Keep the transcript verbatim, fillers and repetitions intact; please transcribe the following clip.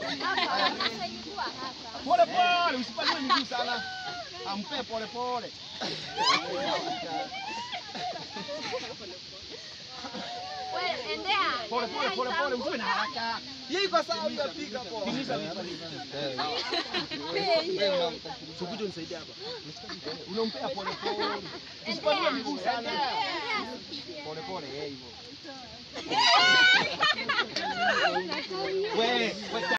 Pole pole, usipanue miguu sana. Ampe pole pole. Wewe endea. Pole pole pole pole, usiwe na haraka. Yeye kwa sababu unapiga poa. Timisha vizuri. Sikuja unisaidie hapa. Unampea pole pole. Usipanue miguu sana. Pole pole, yeye hivyo. Wewe, wewe